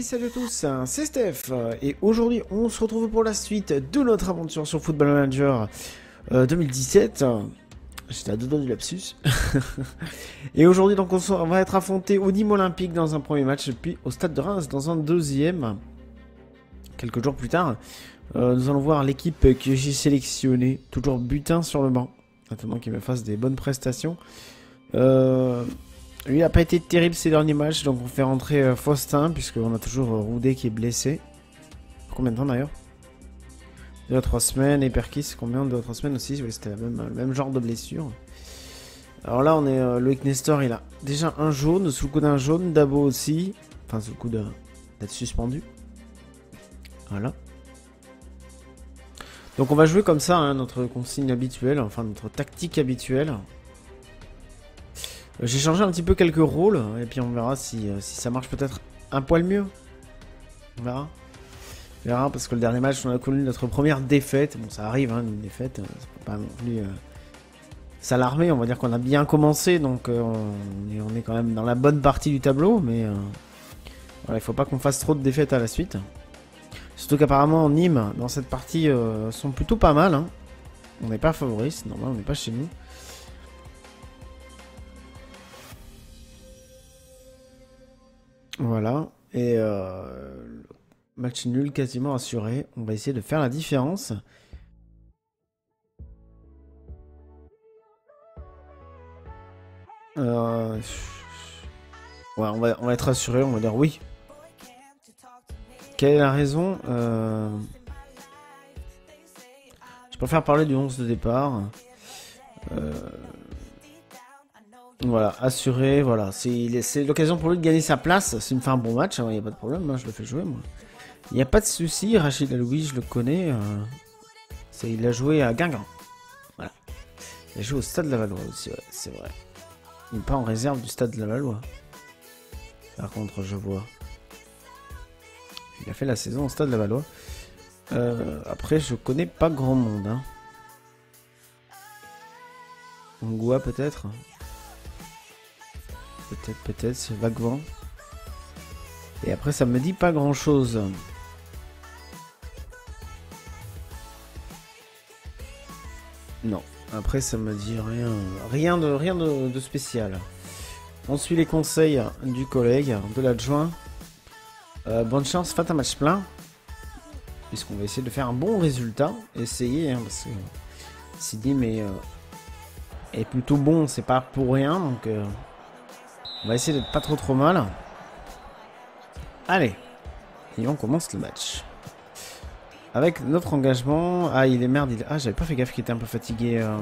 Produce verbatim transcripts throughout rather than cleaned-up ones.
salut à tous, c'est Steph et aujourd'hui on se retrouve pour la suite de notre aventure sur Football Manager euh, deux mille dix-sept. J'étais à deux doigts du lapsus. Et aujourd'hui donc on, on va être affronté au Nîmes Olympique dans un premier match, puis au Stade de Reims dans un deuxième. Quelques jours plus tard, euh, nous allons voir l'équipe que j'ai sélectionnée, toujours butin sur le banc, attendant qu'il me fasse des bonnes prestations. Euh... Lui, il n'a pas été terrible ces derniers matchs, donc on fait rentrer euh, Faustin, puisqu'on a toujours euh, Roudet qui est blessé. Pour combien de temps d'ailleurs? deux à trois semaines, et Perkis, combien? deux à trois semaines aussi, oui, c'était le même, le même genre de blessure. Alors là, on est euh, Loïc Nestor, il a déjà un jaune, sous le coup d'un jaune, Dabo aussi, enfin sous le coup d'être suspendu. Voilà. Donc on va jouer comme ça, hein, notre consigne habituelle, enfin notre tactique habituelle. J'ai changé un petit peu quelques rôles, et puis on verra si, si ça marche peut-être un poil mieux. On verra. On verra, parce que le dernier match, on a connu notre première défaite. Bon, ça arrive, hein, une défaite, c'est pas non plus euh, s'alarmer. On va dire qu'on a bien commencé, donc euh, on, est, on est quand même dans la bonne partie du tableau, mais euh, voilà, il faut pas qu'on fasse trop de défaites à la suite. Surtout qu'apparemment, Nîmes, dans cette partie, euh, sont plutôt pas mal. Hein. On n'est pas favoris, c'est normal, on n'est pas chez nous. Voilà, et euh, match nul quasiment assuré. On va essayer de faire la différence. Euh... Ouais, on va, on va être assuré, on va dire oui. Quelle est la raison? euh... Je préfère parler du onze de départ. Euh... Voilà, assuré, voilà. C'est l'occasion pour lui de gagner sa place. S'il me fait un bon match, il hein, n'y a pas de problème, hein, je le fais jouer, moi. Il n'y a pas de souci, Rachid Aloui, je le connais. Euh, il a joué à Guingamp. Voilà. Il a joué au Stade de la Valois aussi, ouais, c'est vrai. Il n'est pas en réserve du Stade de la Valois. Par contre, je vois. Il a fait la saison au Stade de la Valois. Euh, après, je connais pas grand monde. Hein. Ngoua, peut-être. Peut-être, peut-être, c'est vaguement. Et après, ça me dit pas grand-chose. Non. Après, ça me dit rien. Rien de, rien de, de spécial. On suit les conseils du collègue, de l'adjoint. Euh, bonne chance, faites un match plein. Puisqu'on va essayer de faire un bon résultat. Essayer, hein, parce que Sidi mais, euh, est plutôt bon, c'est pas pour rien. Donc... Euh, on va essayer d'être pas trop trop mal. Allez. Et on commence le match. Avec notre engagement... Ah, il est merde. Il... Ah, j'avais pas fait gaffe qu'il était un peu fatigué. Euh...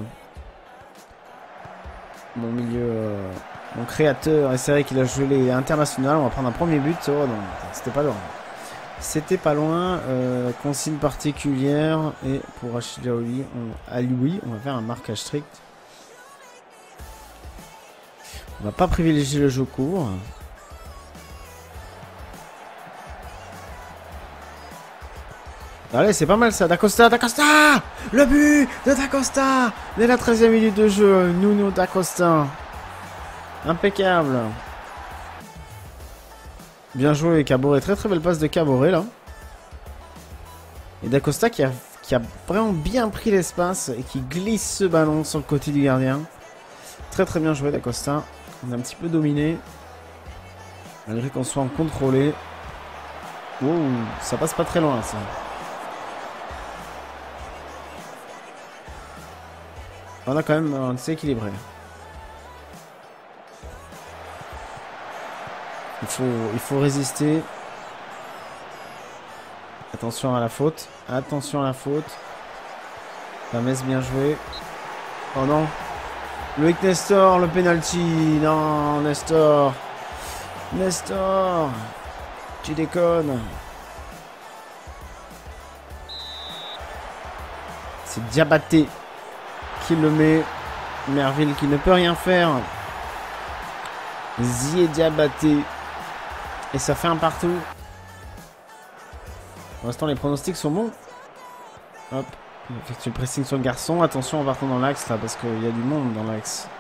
Mon milieu... Euh... Mon créateur. Et c'est vrai qu'il a joué les internationales. On va prendre un premier but. Oh non, c'était pas loin. C'était pas loin. Euh... Consigne particulière. Et pour Rachid Aloui, on... Aloui, on va faire un marquage strict. On va pas privilégier le jeu court. Allez, c'est pas mal ça. D'Acosta, d'Acosta, le but de d'Acosta dès la treizième minute de jeu. Nuno d'Acosta. Impeccable. Bien joué, Caboret. Très très belle passe de Caboret là. Et d'Acosta qui a, qui a vraiment bien pris l'espace et qui glisse ce ballon sur le côté du gardien. Très très bien joué d'Acosta. On a un petit peu dominé. Malgré qu'on soit en contrôlé. Wow, ça passe pas très loin ça. On a quand même, on s'est équilibré. Il faut, il faut résister. Attention à la faute. Attention à la faute. Rames bien joué. Oh non. Loïc Nestor, le penalty. Non, Nestor. Nestor. Tu déconnes. C'est Diabaté qui le met. Merville qui ne peut rien faire. Zié Diabaté. Et ça fait un partout. Pour l'instant, les pronostics sont bons. Hop. On effectue le pressing sur le garçon. Attention en partant dans l'axe là parce qu'il y a du monde dans l'axe.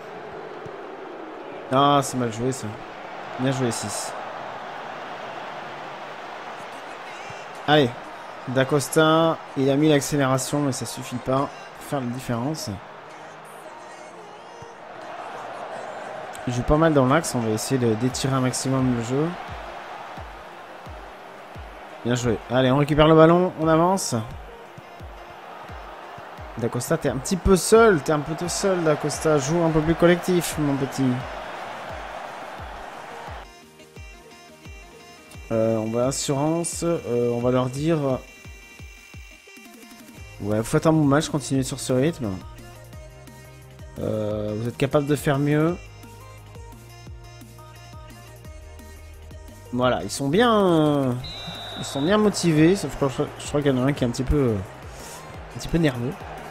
Ah, c'est mal joué ça. Bien joué six. Allez. D'Acosta, il a mis l'accélération, mais ça suffit pas pour faire la différence. Il joue pas mal dans l'axe, on va essayer d'étirer un maximum le jeu. Bien joué. Allez, on récupère le ballon, on avance. D'Acosta, t'es un petit peu seul, t'es un peu seul, D'Acosta. Joue un peu plus collectif, mon petit. Euh, on va assurance, euh, on va leur dire... Ouais, vous faites un bon match, continuez sur ce rythme. Euh, vous êtes capable de faire mieux. Voilà, ils sont bien... Ils sont bien motivés, sauf que je, je crois qu'il y en a un qui est un petit peu... Un petit peu nerveux.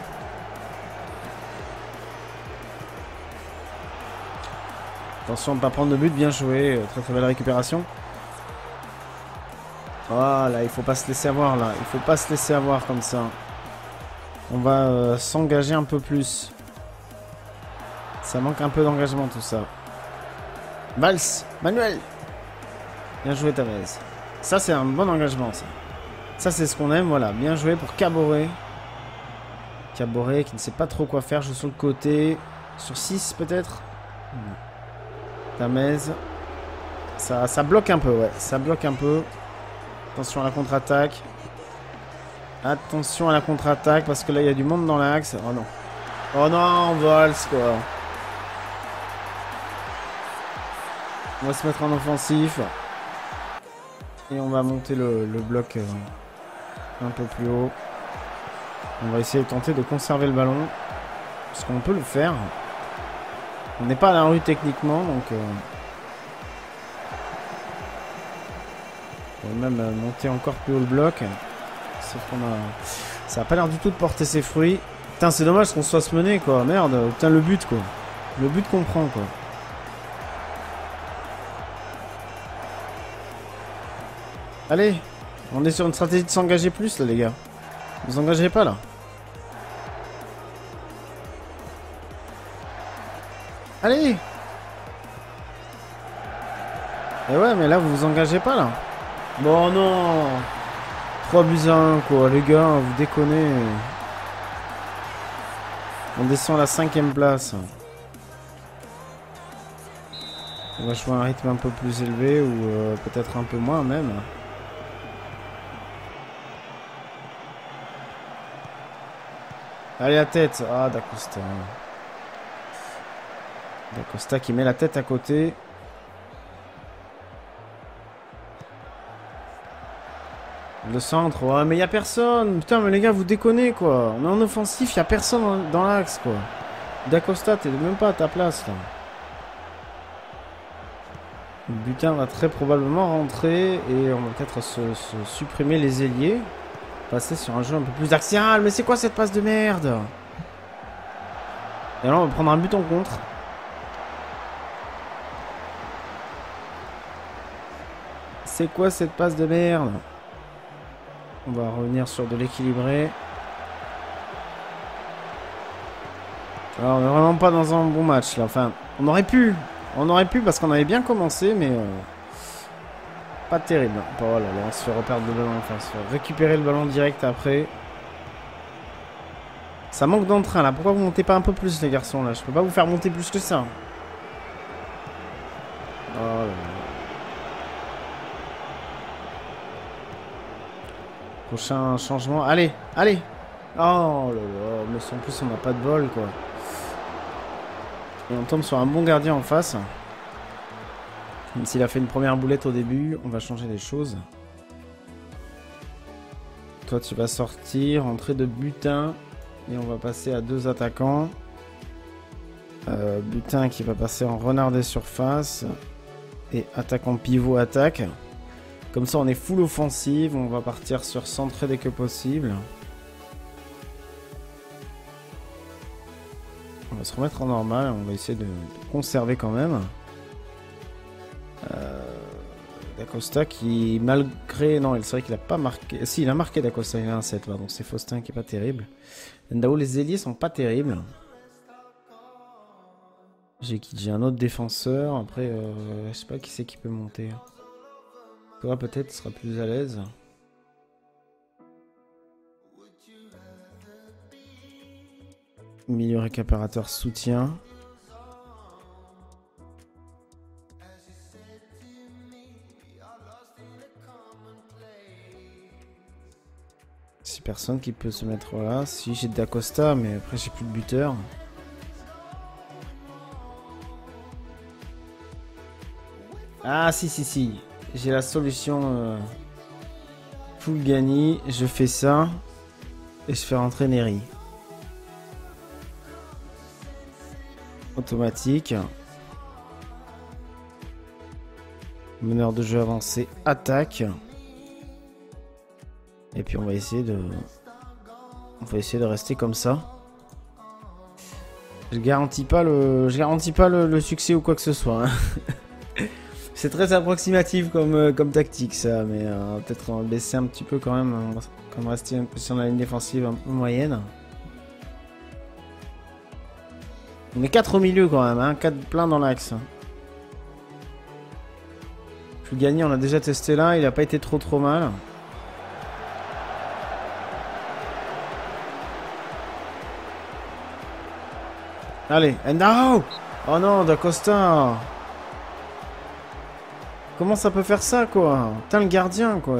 Attention de ne pas prendre de but, bien joué. Très très belle récupération. Voilà, il faut pas se laisser avoir là. Il faut pas se laisser avoir comme ça. On va euh, s'engager un peu plus. Ça manque un peu d'engagement tout ça. Valls, Manuel. Bien joué Tavez. Ça c'est un bon engagement ça. Ça c'est ce qu'on aime, voilà. Bien joué pour Caboret. Caboret qui ne sait pas trop quoi faire. Joue sur le côté. Sur six peut-être. Tamez. Ça, ça bloque un peu, ouais. Ça bloque un peu. Attention à la contre-attaque. Attention à la contre-attaque parce que là il y a du monde dans l'axe. Oh non. Oh non, Valls quoi. On va se mettre en offensif. Et on va monter le, le bloc euh, un peu plus haut. On va essayer de tenter de conserver le ballon. Parce qu'on peut le faire. On n'est pas à la rue techniquement donc... Euh, on va même euh, monter encore plus haut le bloc. Sauf qu'on a... Ça a pas l'air du tout de porter ses fruits. Putain, c'est dommage qu'on se fasse mener, quoi. Merde, putain, le but, quoi. Le but qu'on prend, quoi. Allez, on est sur une stratégie de s'engager plus, là, les gars. Vous engagez pas, là. Allez. Et ouais, mais là, vous vous engagez pas, là. Bon, non. trois buts à un, quoi. Les gars, vous déconnez. On descend à la cinquième place. On va jouer à un rythme un peu plus élevé ou euh, peut-être un peu moins même. Allez, la tête. Ah, D'Acosta. D'Acosta qui met la tête à côté. Le centre. Ouais, mais il n'y a personne. Putain, mais les gars, vous déconnez, quoi. On est en offensif, il n'y a personne dans l'axe, quoi. D'Acosta, t'es même pas à ta place, là. Le butin va très probablement rentrer et on va peut-être se, se supprimer les ailiers. Passer sur un jeu un peu plus axial. Mais c'est quoi cette passe de merde? Et là, on va prendre un but en contre. C'est quoi cette passe de merde? On va revenir sur de l'équilibré. Alors, on n'est vraiment pas dans un bon match là. Enfin, on aurait pu. On aurait pu parce qu'on avait bien commencé, mais euh, pas terrible. Oh là là, on se fait reperdre le ballon. Enfin, on se fait récupérer le ballon direct après. Ça manque d'entrain là. Pourquoi vous montez pas un peu plus, les garçons là? Je peux pas vous faire monter plus que ça. Oh là là. Prochain changement. Allez, allez. Oh là là. Mais en plus, on n'a pas de bol quoi. Et on tombe sur un bon gardien en face. Même s'il a fait une première boulette au début, on va changer les choses. Toi, tu vas sortir, entrée de butin. Et on va passer à deux attaquants. Euh, butin qui va passer en renard des surfaces. Et attaquant pivot attaque. Comme ça, on est full offensive. On va partir sur centré dès que possible. On va se remettre en normal, on va essayer de, de conserver quand même. Euh, D'Acosta qui, malgré... Non, c'est vrai qu'il a pas marqué... Si, il a marqué D'Acosta, il a un sept, là, donc c'est Faustin qui est pas terrible. Ndao, les ailiers sont pas terribles. J'ai j'ai un autre défenseur, après, euh, je sais pas qui c'est qui peut monter. Toi, peut-être, sera plus à l'aise. Milieu récupérateur soutien. Si personne qui peut se mettre là. Si j'ai Dacosta, mais après j'ai plus de buteur. Ah si si si. J'ai la solution. Euh... Full Gani. Je fais ça. Et je fais rentrer Neri. Automatique. Meneur de jeu avancé. Attaque. Et puis on va essayer de... On va essayer de rester comme ça. Je garantis pas le... Je garantis pas le, le succès ou quoi que ce soit. Hein. C'est très approximatif comme, comme tactique ça. Mais euh, peut-être on va baisser un petit peu quand même. On va quand même rester un peu sur la ligne défensive un peu moyenne. On est quatre au milieu quand même. Hein, quatre plein dans l'axe. Je gagne, on a déjà testé là. Il a pas été trop trop mal. Allez, Endao! Oh non, Dacosta! Comment ça peut faire ça, quoi? Putain, le gardien, quoi.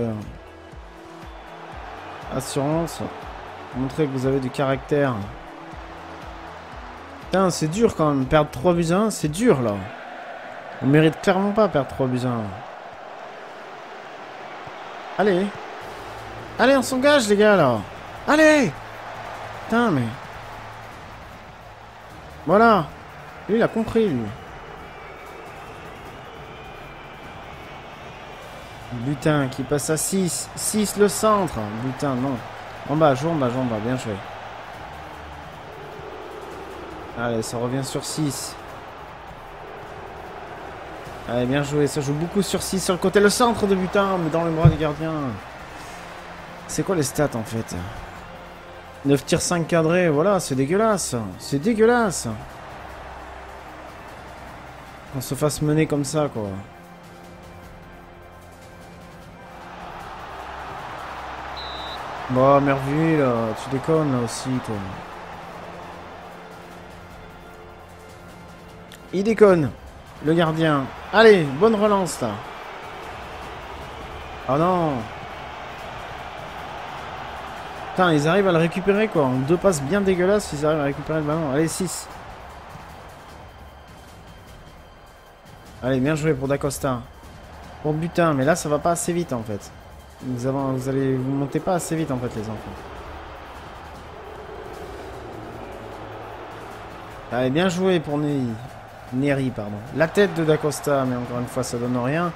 Assurance. Montrez que vous avez du caractère. Putain, c'est dur, quand même. Perdre trois buts à un, c'est dur, là. On mérite clairement pas perdre trois buts à un. Allez. Allez, on s'engage, les gars, là. Allez! Putain, mais... Voilà. Lui, il a compris, lui. Butin qui passe à six. six le centre. Butin, non. En bas, joue en bas, joue en bas. Bien joué. Allez, ça revient sur six. Allez, bien joué. Ça joue beaucoup sur six sur le côté. Le centre de Butin, mais dans les bras du gardien. C'est quoi les stats, en fait? neuf tirs, cinq cadrés, voilà, c'est dégueulasse. C'est dégueulasse. Qu'on se fasse mener comme ça, quoi. Bon, Merville, là, tu déconnes, là, aussi, toi. Il déconne, le gardien. Allez, bonne relance, là. Oh non. Putain, ils arrivent à le récupérer, quoi. En deux passes bien dégueulasses, ils arrivent à récupérer le ballon. Allez, six. Allez, bien joué pour Dacosta. Pour Butin, mais là, ça va pas assez vite, en fait. Vous, avez, vous allez vous montez pas assez vite, en fait, les enfants. Allez, bien joué pour Neri. Neri, pardon. La tête de Dacosta, mais encore une fois, ça donne rien.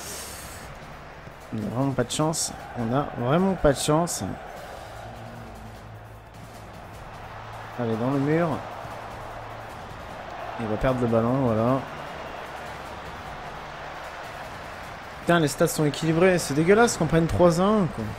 On n'a vraiment pas de chance. On a vraiment pas de chance. Allez, dans le mur. Il va perdre le ballon, voilà. Putain, les stats sont équilibrés. C'est dégueulasse qu'on prenne trois à un, quoi.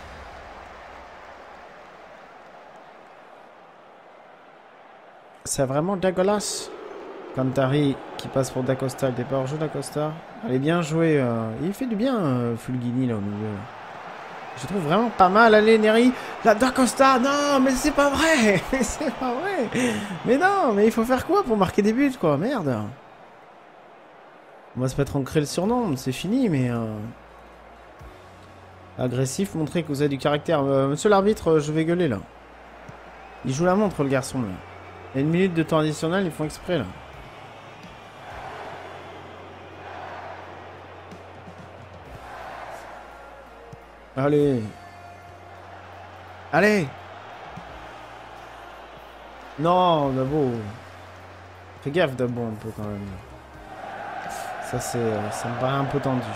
C'est vraiment dégueulasse. Cantari qui passe pour Dacosta. Le départ jeu Dacosta. Allez, bien joué. Euh... Il fait du bien, euh, Fulghini, là, au milieu. Je trouve vraiment pas mal. Allez, Neri. La Dacosta. Non, mais c'est pas vrai. C'est pas vrai. Mais non, mais il faut faire quoi pour marquer des buts, quoi? Merde. On va se mettre en créer le surnom. C'est fini, mais... Euh... Agressif, montrer que vous avez du caractère. Euh, monsieur l'arbitre, je vais gueuler, là. Il joue la montre, le garçon, là. Il y a une minute de temps additionnel, ils font exprès, là. Allez. Allez. Non, Dabo. Fais gaffe, Dabo, un peu, quand même. Ça, c'est... Ça me paraît un peu tendu.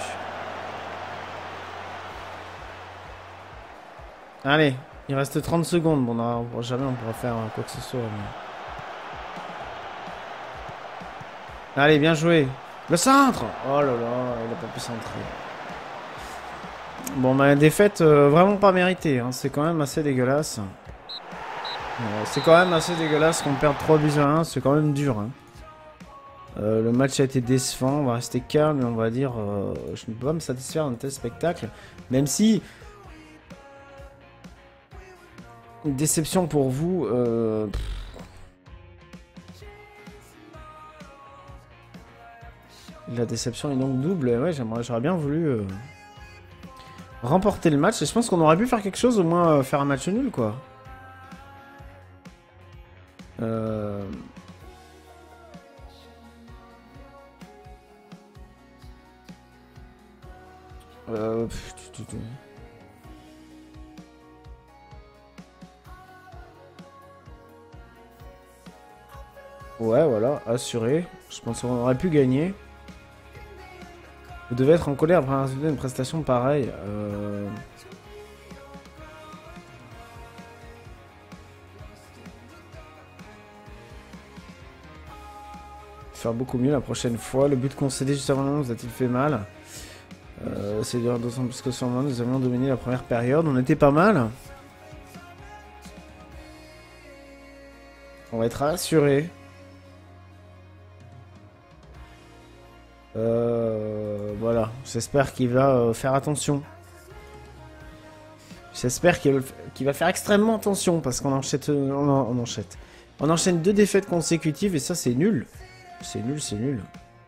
Allez. Il reste trente secondes. Bon, non, jamais on pourra faire quoi que ce soit. Mais... Allez, bien joué. Le centre. Oh là là, il a pas pu centrer. Bon, bah, la défaite, euh, vraiment pas méritée. Hein. C'est quand même assez dégueulasse. Euh, c'est quand même assez dégueulasse qu'on perde trois buts à un. C'est quand même dur. Hein. Euh, le match a été décevant. On va rester calme et on va dire... Euh, je ne peux pas me satisfaire d'un tel spectacle. Même si... Une déception pour vous. Euh... La déception est donc double. Ouais, j'aimerais, j'aurais bien voulu euh... remporter le match. Et je pense qu'on aurait pu faire quelque chose, au moins euh, faire un match nul, quoi. Euh... Euh... pff, tu- tu- tu- Ouais, voilà, assuré. Je pense qu'on aurait pu gagner. Vous devez être en colère après un résultat d'une prestation pareille. Euh... Faire beaucoup mieux la prochaine fois. Le but concédé juste avant le moment vous a-t-il fait mal? euh, C'est dur d'autant plus que sur le moment, nous avions dominé la première période. On était pas mal. On va être assuré. Euh, voilà, j'espère qu'il va euh, faire attention. J'espère qu'il qu'il va faire extrêmement attention parce qu'on enchaîne, on, en- on enchaîne. On enchaîne deux défaites consécutives et ça c'est nul. C'est nul, c'est nul.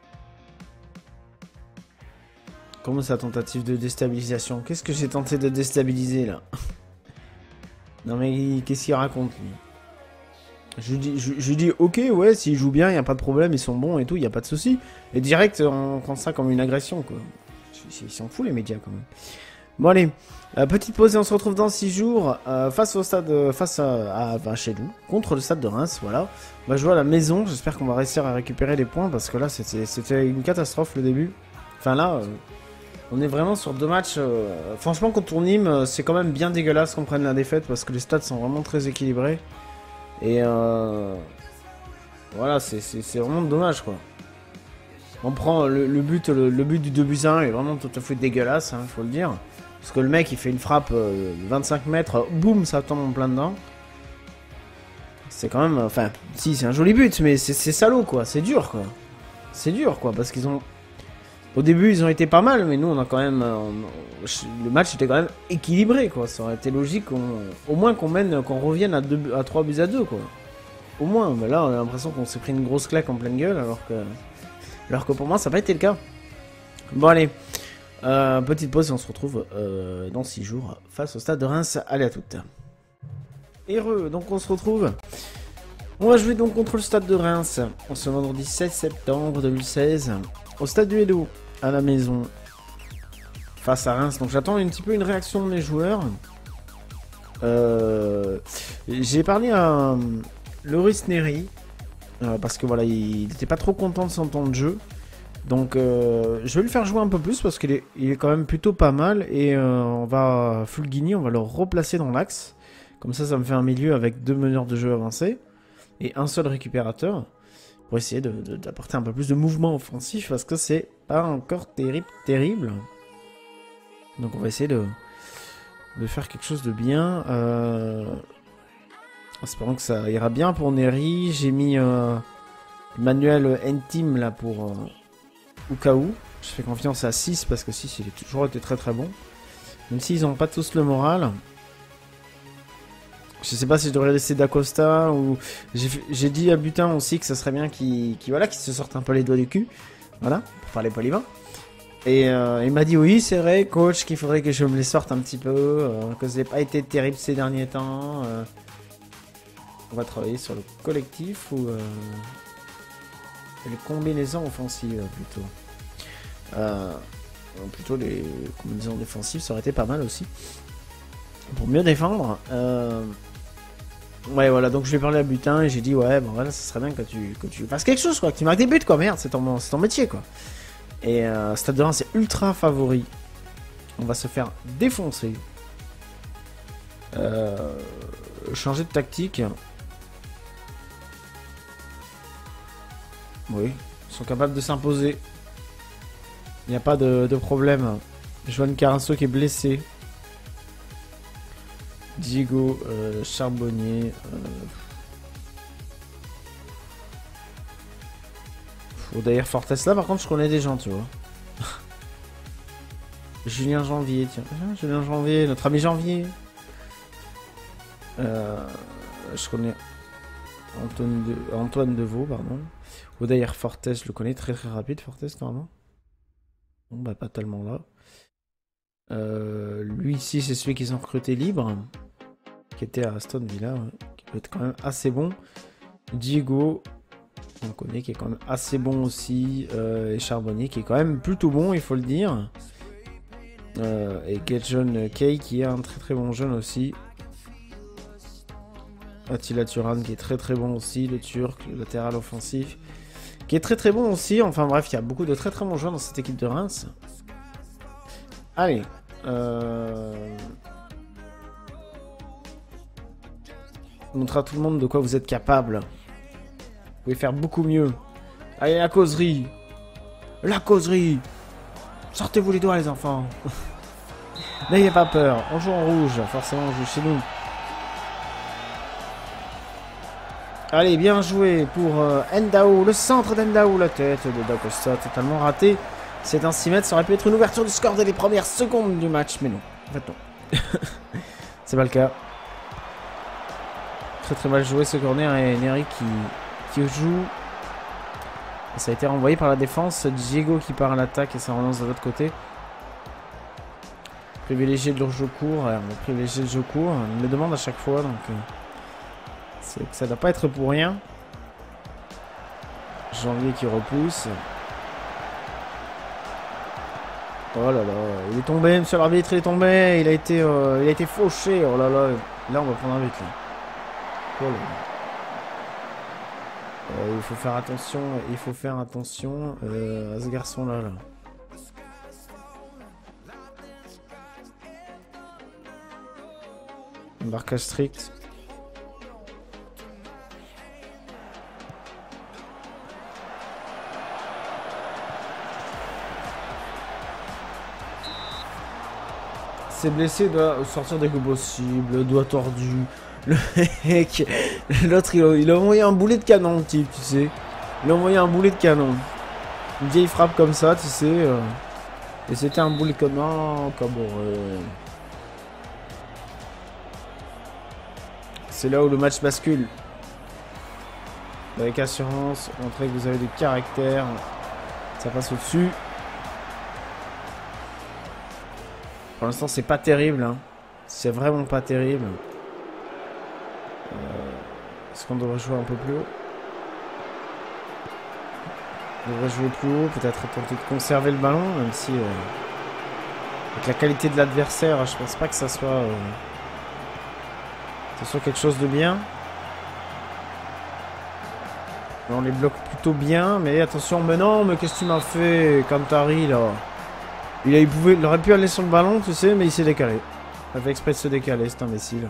Comment sa tentative de déstabilisation? Qu'est-ce que j'ai tenté de déstabiliser là? Non mais qu'est-ce qu'il raconte lui? Je lui dis, je, je lui dis ok, ouais, s'ils jouent bien, il n'y a pas de problème, ils sont bons et tout, il n'y a pas de souci. Et direct, on prend ça comme une agression, quoi. Ils s'en foutent, les médias, quand même. Bon, allez, euh, petite pause et on se retrouve dans six jours euh, face au stade, euh, face à, à bah, chez nous, contre le stade de Reims, voilà. On va jouer à la maison, j'espère qu'on va réussir à récupérer les points parce que là, c'était une catastrophe le début. Enfin là, euh, on est vraiment sur deux matchs. Euh, franchement, contre Nîmes, c'est quand même bien dégueulasse qu'on prenne la défaite parce que les stades sont vraiment très équilibrés. Et euh, voilà, c'est vraiment dommage quoi. On prend le, le but, le, le but du deux buts à un est vraiment tout à fait dégueulasse, hein, faut le dire. Parce que le mec il fait une frappe euh, vingt-cinq mètres, boum, ça tombe en plein dedans. C'est quand même, enfin, si c'est un joli but, mais c'est salaud quoi, c'est dur quoi. C'est dur quoi, parce qu'ils ont... Au début ils ont été pas mal, mais nous on a quand même... On... Le match était quand même équilibré quoi, ça aurait été logique au moins qu'on mène, qu'on revienne à, deux, à trois buts à deux quoi. Au moins, mais là on a l'impression qu'on s'est pris une grosse claque en pleine gueule alors que... Alors que pour moi ça n'a pas été le cas. Bon allez, euh, petite pause et on se retrouve euh, dans six jours face au stade de Reims. Allez à toutes. Heureux, donc on se retrouve. On va jouer donc contre le stade de Reims en ce vendredi seize septembre deux mille seize au stade du Hello à la maison face à Reims. Donc j'attends un petit peu une réaction de mes joueurs. Euh, J'ai parlé à Loris Neri euh, parce que voilà, il n'était pas trop content de son temps de jeu. Donc euh, je vais le faire jouer un peu plus parce qu'il est, il est quand même plutôt pas mal. Et euh, on va Fulgini, on va le replacer dans l'axe. Comme ça, ça me fait un milieu avec deux meneurs de jeu avancés et un seul récupérateur pour essayer d'apporter un peu plus de mouvement offensif parce que c'est pas encore terrible, terrible. Donc on va essayer de, de faire quelque chose de bien. Euh, espérons que ça ira bien pour Neri. J'ai mis euh, Manuel Ntim là pour euh, au cas où. Je fais confiance à six parce que six il a toujours été très très bon. Même s'ils n'ont pas tous le moral. Je sais pas si je devrais laisser Dacosta ou... J'ai dit à Butin aussi que ça serait bien qu'il qu voilà, qu'il se sorte un peu les doigts du cul. Voilà, pour parler poliment. Et euh, il m'a dit oui, c'est vrai, coach, qu'il faudrait que je me les sorte un petit peu, euh, que ça n'ait pas été terrible ces derniers temps. Euh. On va travailler sur le collectif ou euh, les combinaisons offensives plutôt. Euh, plutôt les combinaisons défensives, ça aurait été pas mal aussi. Pour mieux défendre. Euh... Ouais, voilà, donc je vais parler à Butin et j'ai dit ouais, bon voilà, ça serait bien que tu, que tu fasses quelque chose quoi, que tu marques des buts quoi, merde, c'est ton, ton métier quoi. Et euh, Stade de Reims c'est ultra favori. On va se faire défoncer. Euh, changer de tactique. Oui, ils sont capables de s'imposer. Il n'y a pas de, de problème. Joan Carasso qui est blessé. Diego euh, Charbonnier. Euh... Faut d'ailleurs Fortes là, par contre, je connais des gens, tu vois. Julien Janvier, tiens. Ah, Julien Janvier, notre ami Janvier. Euh, je connais Antoine, de... Antoine Deveau, pardon. Odair Fortes, je le connais, très très rapide, Fortes, normalement. Bon, bah, pas tellement là. Euh, lui ici, c'est celui qu'ils ont recruté libre, qui était à Aston Villa, ouais, qui peut être quand même assez bon. Diego, on connaît, qui est quand même assez bon aussi, euh, et Charbonnier, qui est quand même plutôt bon, il faut le dire. Euh, et Getjon Kay, qui est un très très bon jeune aussi. Attila Turan, qui est très très bon aussi, le Turc, le latéral offensif, qui est très très bon aussi. Enfin bref, il y a beaucoup de très très bons joueurs dans cette équipe de Reims. Allez. Euh... Montre à tout le monde de quoi vous êtes capable. Vous pouvez faire beaucoup mieux. Allez, la causerie. La causerie. Sortez-vous les doigts, les enfants. N'ayez pas peur. On joue en rouge. Forcément, on joue chez nous. Allez, bien joué pour euh, Ndao. Le centre d'Ndao. La tête de Dacosta totalement raté. C'est un six mètres. Ça aurait pu être une ouverture du score dès les premières secondes du match. Mais non. En fait, non. C'est pas le cas. Très très mal joué ce corner. Et Neri qui, qui joue. Et ça a été renvoyé par la défense. Diego qui part à l'attaque et ça relance de l'autre côté. Privilégier le jeu court. Ouais, on va privilégier le jeu court. On me le demande à chaque fois. Donc euh, ça ne doit pas être pour rien. Janvier qui repousse. Oh là là. Il est tombé, monsieur l'arbitre. Il est tombé. Il a été, euh, il a été fauché. Oh là là. Là, on va prendre un but. Là. Oh là là. Euh, il faut faire attention, il faut faire attention euh, à ce garçon-là. Là. Un marquage strict. C'est blessé, doit sortir dès que possible, doigt tordu. Le mec, l'autre il, il a envoyé un boulet de canon, le type, tu sais. Il a envoyé un boulet de canon. Une vieille frappe comme ça, tu sais. Euh, et c'était un boulet de canon, comme euh, c'est là où le match bascule. Avec assurance, montrez que vous avez du caractère. Ça passe au-dessus. Pour l'instant, c'est pas terrible. Hein. C'est vraiment pas terrible. Euh, Est-ce qu'on devrait jouer un peu plus haut? On devrait jouer plus haut, peut-être tenter de conserver le ballon, même si euh, avec la qualité de l'adversaire, je pense pas que ça soit, euh, ça soit quelque chose de bien. On les bloque plutôt bien, mais attention, mais non, mais qu'est-ce que tu m'as fait, Kantari, là? Il, a, il, pouvait, il aurait pu aller sur le ballon, tu sais, mais il s'est décalé. Il a fait exprès de se décaler, c'est imbécile.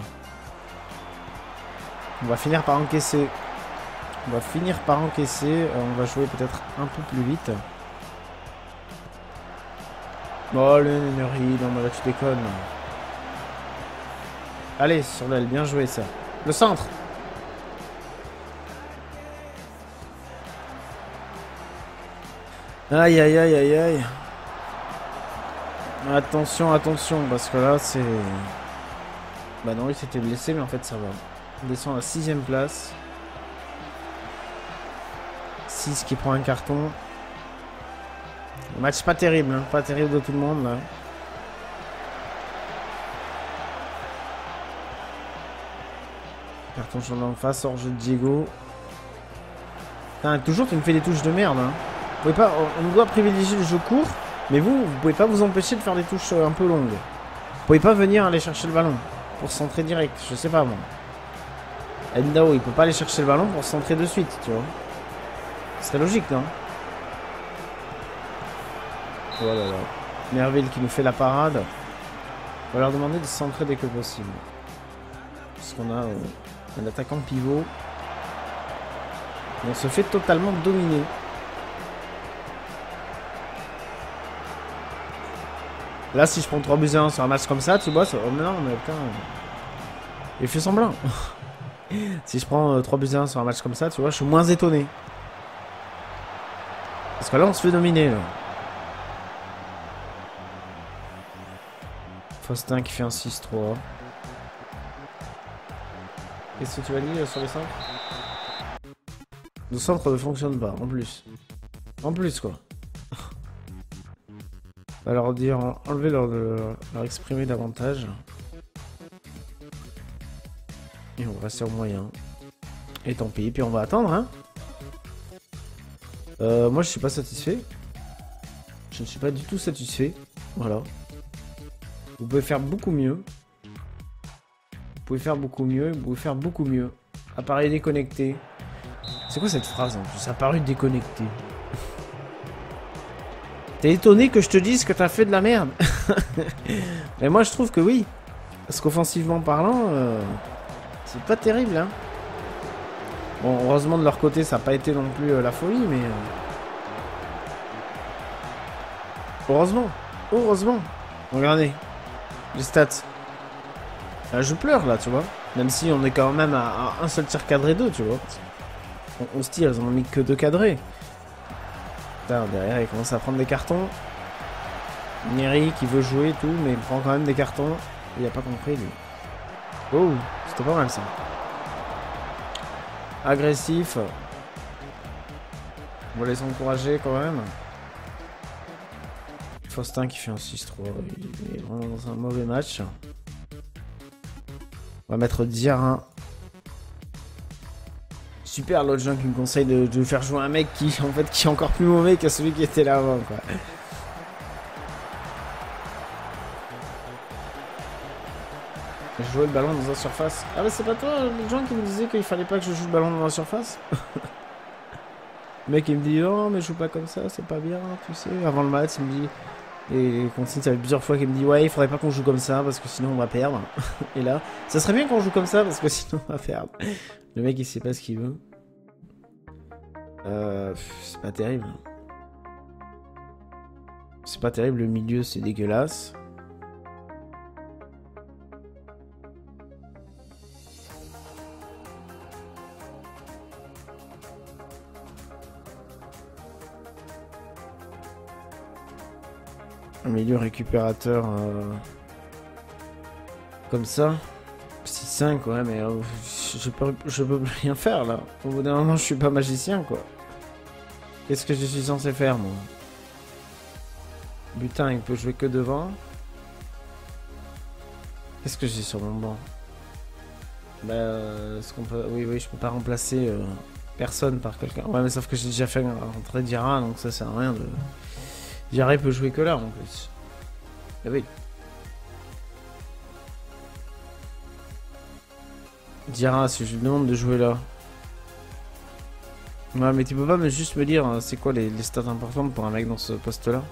On va finir par encaisser. On va finir par encaisser. Euh, on va jouer peut-être un peu plus vite. Oh, le Neneri, non, mais là tu déconnes. Allez, sur l'aile, bien joué ça. Le centre. Aïe, aïe, aïe, aïe, aïe. Attention, attention, parce que là, c'est... Bah non, il s'était blessé, mais en fait, ça va. On descend à la sixième place. six qui prend un carton. Match pas terrible, hein. Pas terrible de tout le monde, là. Carton jaune en face, hors jeu de Diego. Putain, toujours, tu me fais des touches de merde, hein. Vous pouvez pas... On doit privilégier le jeu court, mais vous, vous pouvez pas vous empêcher de faire des touches un peu longues. Vous pouvez pas venir aller chercher le ballon pour centrer direct, je sais pas, moi. Ndao, il peut pas aller chercher le ballon pour centrer de suite, tu vois. Ce serait logique, non? Oh là là. Merville qui nous fait la parade. On va leur demander de centrer dès que possible. Parce qu'on a euh, un attaquant pivot. Et on se fait totalement dominer. Là, si je prends trois buts à un sur un match comme ça, tu vois, ça... Oh, mais non, mais putain... Il fait semblant. Si je prends euh, trois buts à un sur un match comme ça, tu vois, je suis moins étonné. Parce que là, on se fait dominer, là. Faustin qui fait un six trois. Qu'est-ce que tu as dit sur les centres? Le centre ne fonctionne pas, en plus. En plus, quoi. On va leur dire, enlever leur, leur, leur exprimer davantage. Et on va rester au moyen. Et tant pis, puis on va attendre, hein. Euh, moi, je suis pas satisfait. Je ne suis pas du tout satisfait. Voilà. Vous pouvez faire beaucoup mieux. Vous pouvez faire beaucoup mieux. Vous pouvez faire beaucoup mieux. Appareil déconnecté. C'est quoi cette phrase en plus? Appareil déconnecté. T'es étonné que je te dise que t'as fait de la merde? Mais moi, je trouve que oui. Parce qu'offensivement parlant, euh, c'est pas terrible, hein. Bon, heureusement de leur côté, ça n'a pas été non plus euh, la folie, mais... Euh... Heureusement. Heureusement. Regardez. Les stats. Là, je pleure, là, tu vois. Même si on est quand même à, à un seul tir cadré deux, tu vois. On, on se tire, ils en ont mis que deux cadrés. Putain, derrière, il commence à prendre des cartons. Neri qui veut jouer et tout, mais il prend quand même des cartons. Il a pas compris, lui. Oh, c'était pas mal, ça. Agressif. On va les encourager quand même. Faustin qui fait un six trois. Il est vraiment dans un mauvais match. On va mettre Diarra. Super, l'autre gens qui me conseille de, de faire jouer un mec qui, en fait, qui est encore plus mauvais que celui qui était là avant, quoi. Jouer le ballon dans la surface. Ah bah c'est pas toi, les gens qui me disaient qu'il fallait pas que je joue le ballon dans la surface. Le mec il me dit oh mais je joue pas comme ça, c'est pas bien, tu sais. Avant le match il me dit, et Contine ça fait plusieurs fois qu'il me dit ouais il faudrait pas qu'on joue comme ça parce que sinon on va perdre. Et là, ça serait bien qu'on joue comme ça parce que sinon on va perdre. Le mec il sait pas ce qu'il veut. Euh, c'est pas terrible. C'est pas terrible, le milieu c'est dégueulasse. Un milieu récupérateur euh, comme ça. six cinq, ouais, mais euh, je, peux, je peux rien faire là. Au bout d'un moment, je suis pas magicien quoi. Qu'est-ce que je suis censé faire moi? Butin, il peut jouer que devant. Qu'est-ce que j'ai sur mon banc? Bah, euh, est-ce qu'on peut. Oui, oui, je peux pas remplacer euh, personne par quelqu'un. Ouais, mais sauf que j'ai déjà fait rentrer Diarra, donc ça sert à rien de. Diarra peut jouer que là en plus. Ah oui. Diarra, si je lui demande de jouer là. Ouais, mais tu peux pas me juste me dire c'est quoi les, les stats importantes pour un mec dans ce poste là?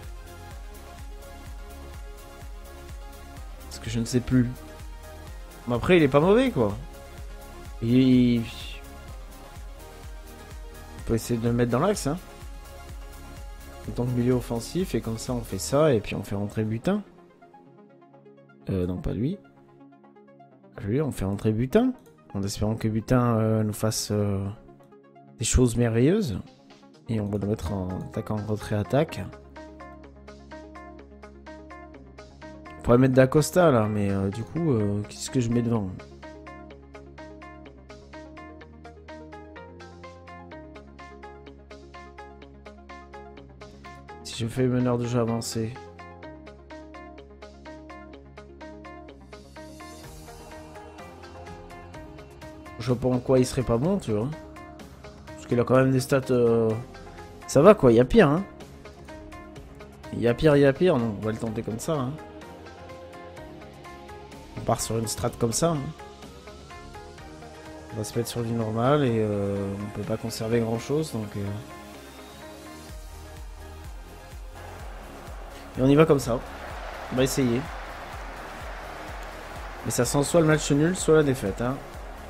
Parce que je ne sais plus. Mais après, il est pas mauvais quoi. Il... On peut essayer de le mettre dans l'axe, hein. En tant que milieu offensif, et comme ça on fait ça, et puis on fait rentrer Butin. Euh, non, pas lui. Lui, on fait rentrer Butin, en espérant que Butin euh, nous fasse euh, des choses merveilleuses. Et on va le mettre en attaquant retrait-attaque. On pourrait mettre d'Acosta là, mais euh, du coup, euh, qu'est-ce que je mets devant ? Si je fais meneur de jeu avancé. Je vois pas en quoi il serait pas bon, tu vois. Parce qu'il a quand même des stats... Euh... Ça va quoi, il y a pire, hein. Il y a pire, il y a pire, donc on va le tenter comme ça, hein. On part sur une strat comme ça, hein. On va se mettre sur du normal et euh, on peut pas conserver grand chose, donc... Euh... Et on y va comme ça. On va essayer. Mais ça sent soit le match nul, soit la défaite, hein.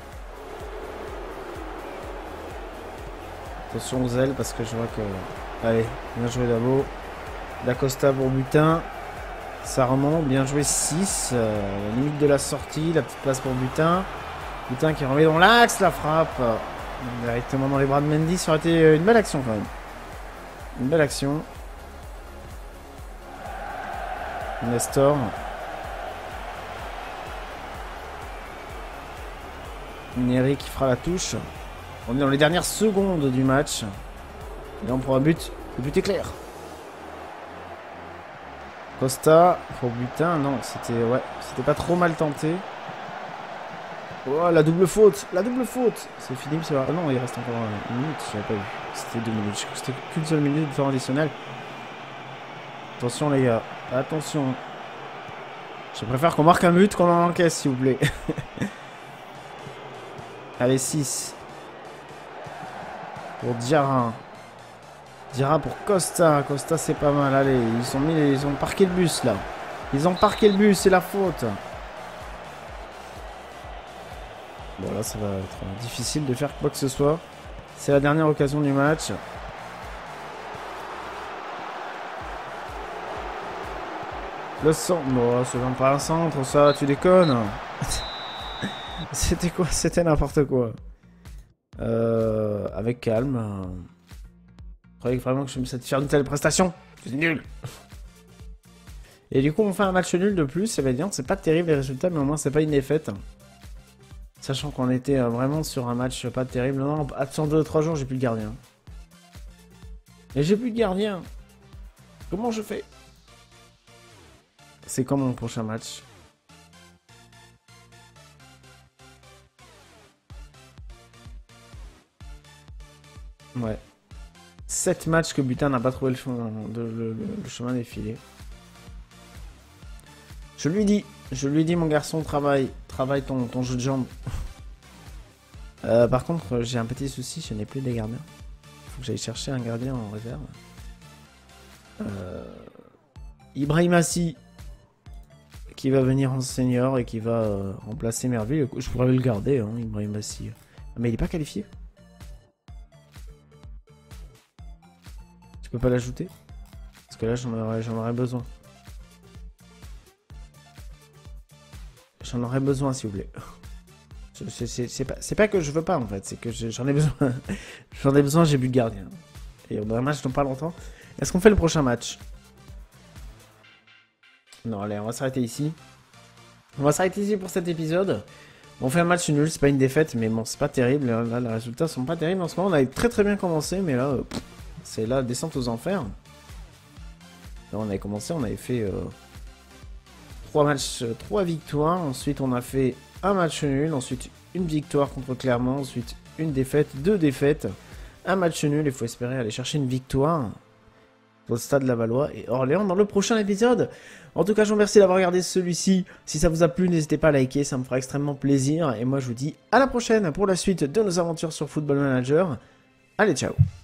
Attention aux ailes parce que je vois que... Allez, bien joué Dabo. D'Acosta pour Butin. Ça remonte, bien joué six. Euh, la limite de la sortie, la petite passe pour Butin. Butin qui remet dans l'axe, la frappe. Directement dans les bras de Mendy, ça aurait été une belle action quand même. Une belle action. Nestor. Neri qui fera la touche. On est dans les dernières secondes du match. Et là on prend un but. Le but est clair. Costa pour butin. Non, c'était ouais, c'était pas trop mal tenté. Oh, la double faute. La double faute. C'est fini. C'est... Ah non, il reste encore une minute. J'avais pas vu. C'était deux minutes. Je crois que c'était qu'une seule minute de temps additionnel. Attention les gars. Attention. Je préfère qu'on marque un but qu'on en encaisse, s'il vous plaît. Allez, six. Pour Diarra. Diarra pour Costa. Costa, c'est pas mal. Allez, ils ont, mis, ils ont parqué le bus, là. Ils ont parqué le bus, c'est la faute. Bon, là, ça va être difficile de faire quoi que ce soit. C'est la dernière occasion du match. Le centre. Bon, c'est même pas un centre, ça, tu déconnes. C'était quoi? C'était n'importe quoi. Euh, avec calme. Je croyais vraiment que je me satisfaire d'une telle prestation. C'est nul. Et du coup, on fait un match nul de plus. Ça va dire, c'est pas terrible les résultats, mais au moins, c'est pas une défaite. Sachant qu'on était vraiment sur un match pas terrible. Non, attends deux trois jours, j'ai plus de gardien. Et j'ai plus de gardien. Comment je fais? C'est quand mon prochain match? Ouais. sept matchs que Butin n'a pas trouvé le, fond, de, le, le chemin des filets. Je lui dis, je lui dis mon garçon, travaille, travaille ton, ton jeu de jambes. euh, par contre, j'ai un petit souci, je n'ai plus de gardiens. Faut que j'aille chercher un gardien en réserve. Euh, Ibrahim Assi, qui va venir en senior et qui va euh, remplacer Merville. Je pourrais le garder, hein, Ibrahim Assi. Mais il n'est pas qualifié. Je peux pas l'ajouter? Parce que là, j'en aurais, j'en aurais besoin. J'en aurais besoin, s'il vous plaît. C'est pas, pas que je veux pas, en fait. C'est que j'en ai besoin. J'en ai besoin, j'ai bu de gardien. Et on a un match dans pas longtemps. Est-ce qu'on fait le prochain match? Non, allez, on va s'arrêter ici. On va s'arrêter ici pour cet épisode. On fait un match nul, c'est pas une défaite, mais bon, c'est pas terrible. Là, les résultats sont pas terribles en ce moment. On avait très très bien commencé, mais là, c'est la descente aux enfers. Là, on avait commencé, on avait fait euh, trois matchs, trois victoires. Ensuite, on a fait un match nul. Ensuite, une victoire contre Clermont. Ensuite, une défaite, deux défaites. Un match nul. Il faut espérer aller chercher une victoire au Stade Lavallois et Orléans dans le prochain épisode. En tout cas, je vous remercie d'avoir regardé celui-ci. Si ça vous a plu, n'hésitez pas à liker, ça me fera extrêmement plaisir. Et moi, je vous dis à la prochaine pour la suite de nos aventures sur Football Manager. Allez, ciao!